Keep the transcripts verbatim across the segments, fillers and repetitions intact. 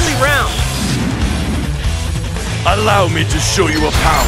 only round. Allow me to show you a power.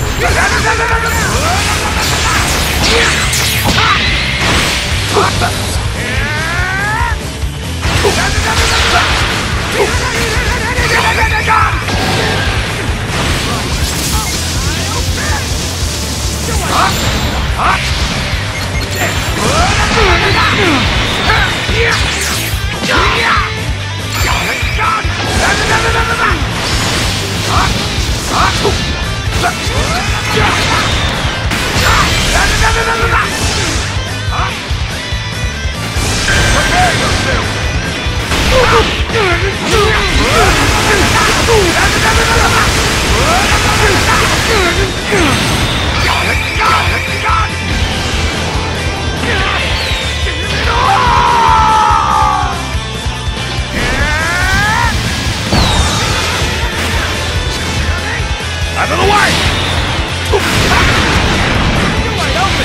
Out of the way! You're wide open!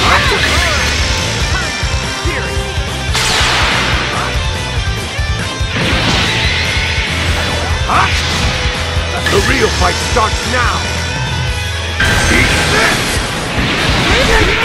The real fight starts now! Eat this!